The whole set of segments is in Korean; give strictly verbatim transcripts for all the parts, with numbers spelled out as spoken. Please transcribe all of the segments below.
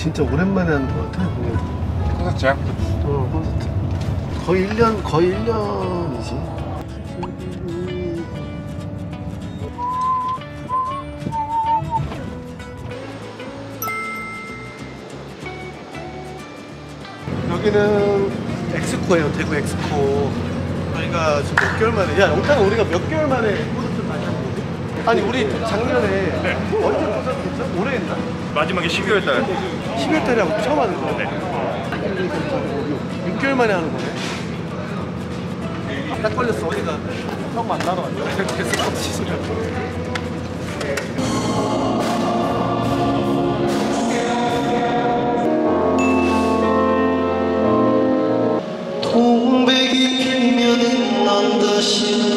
진짜 오랜만에 하는 것 같아. 콘서트야? 어, 콘서트. 거의 일 년, 거의 일 년이지. 여기는 엑스코예요. 대구 엑스코. 저희가 지금 몇 개월 만에, 야 영탁아, 우리가 몇 개월 만에 콘서트 많이 하는 거지? 아니 우리 작년에 네. 언제 콘서트 했어? 올해 했나? 마지막에 십이월 달에 십이월 달에 하고 처음 하는 거야? 네. 육 개월 만에 하는 거네. 딱 걸렸어. 어디가? 형 만나러 왔죠. 계속 치시냐. 동백이 피면은 난 다시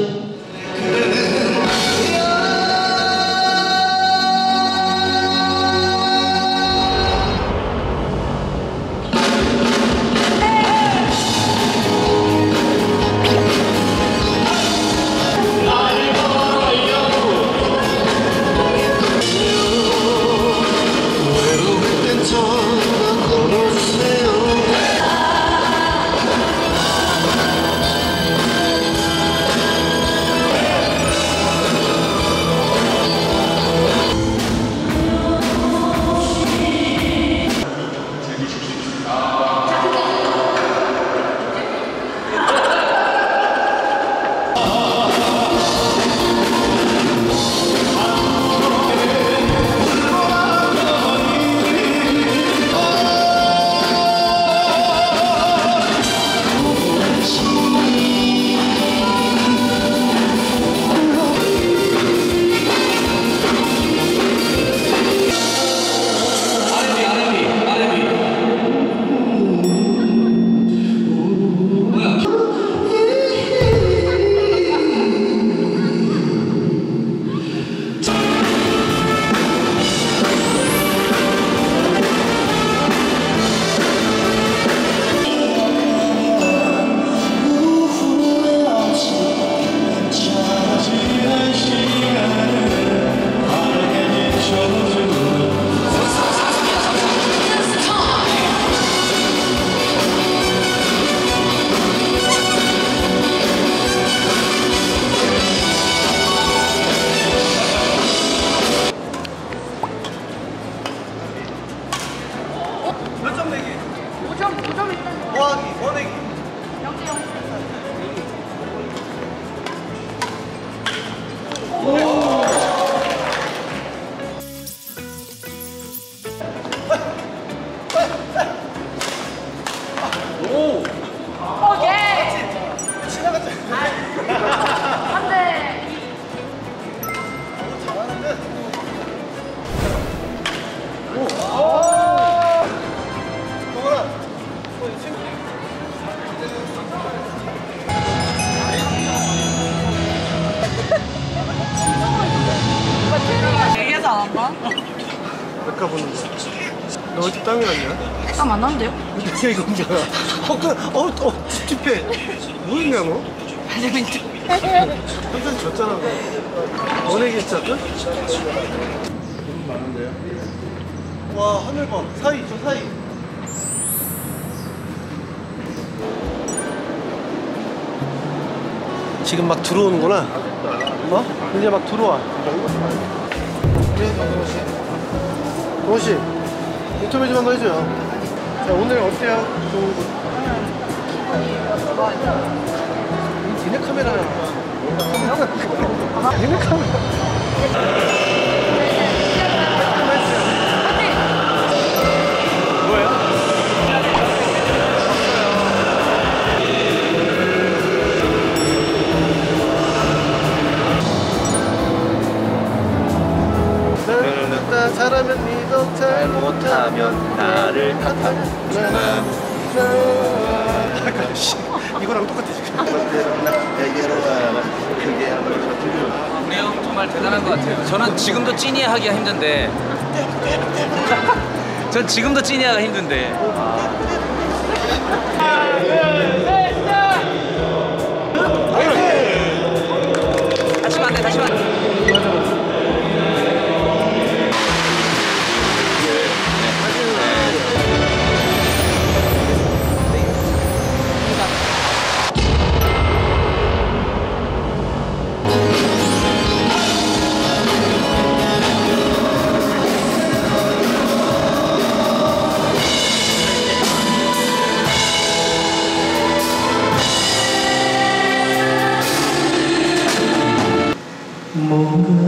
얘기해서 안 한다? 메카 보는 거. 너 어디 땀이 났냐? 땀 안 나는데요? 이게 이거 뭐야? 어, 그, 어, 어, 찝찝해. 뭐했냐 너? 배드민턴. 한잔 졌잖아 너. 원액이 했잖아? 돈 많은데요? 와, 하늘 봐. 사이, 저 사이. 지금 막 들어오는구나. 어? 이제 막 들어와. 동원 씨, 인터뷰 좀 한번 해줘요. 자, 오늘 어때요? 좋은 곳. 니네 카메라야. 니네 카메라. 뭐야? 잘하면 믿어, 잘못하면 나를 탓하는 아까 씨 이거랑 똑같아 지금. 우리 형 정말 대단한 것 같아요. 저는 지금도 찐이야 하기가 힘든데 전 지금도 찐이야 하기가 힘든데 다시만 안돼 다시만 아